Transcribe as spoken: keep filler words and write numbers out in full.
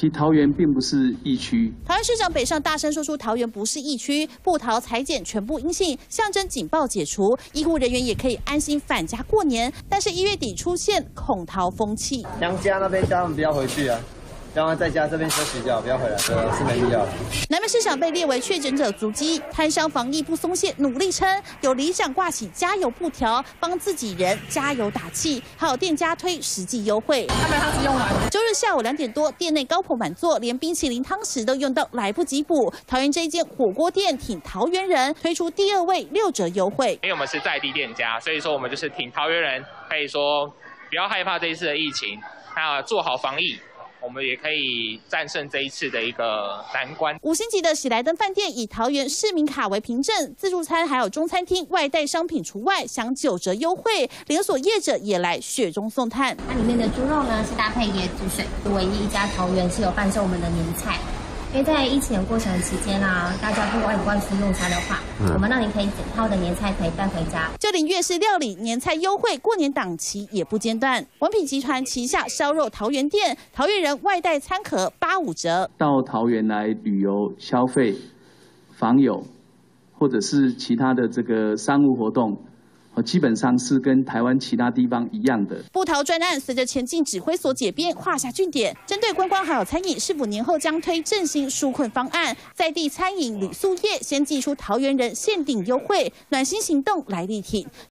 其桃园并不是疫区。 桃园市长北上大声说出桃园不是疫区，部桃采检全部阴性，象征警报解除，医护人员也可以安心返家过年。但是一月底出现恐逃风气， 娘家那边叫他们不要回去啊。 让他在家这边休息就好，不要回来，对，是没必要。 南门市场被列为确诊者足迹，摊商防疫不松懈，努力撑。有里长挂起加油布条，帮自己人加油打气，还有店家推实际优惠。 他们汤匙用完了。 周日下午两点多，店内高朋满座，连冰淇淋汤匙都用到来不及补。桃园这一间火锅店挺桃园人，推出第二位六折优惠。 因为我们是在地店家，所以说我们就是挺桃园人，可以说不要害怕这一次的疫情，那做好防疫。 我们也可以战胜这一次的一个难关。 五星级的喜来登饭店以桃园市民卡为凭证，自助餐还有中餐厅外带商品除外，享九折优惠。连锁业者也来雪中送炭。 它里面的猪肉呢是搭配椰子水，唯一一家桃园是有贩售我们的年菜。 因为在疫情的过程期间啊，大家不外不外出用餐的话，嗯、我们让你可以整套的年菜可以带回家。 就连粤式料理年菜优惠，过年档期也不间断。文品集团旗下烧肉桃园店，桃园人外带餐盒八五折。 到桃园来旅游消费、访友，或者是其他的这个商务活动。 基本上是跟台湾其他地方一样的。 部桃专案随着前进指挥所解编，划下句点。针对观光还有餐饮，是否年后将推振兴纾困方案？在地餐饮旅宿业先祭出桃园人限定优惠，暖心行动来力挺。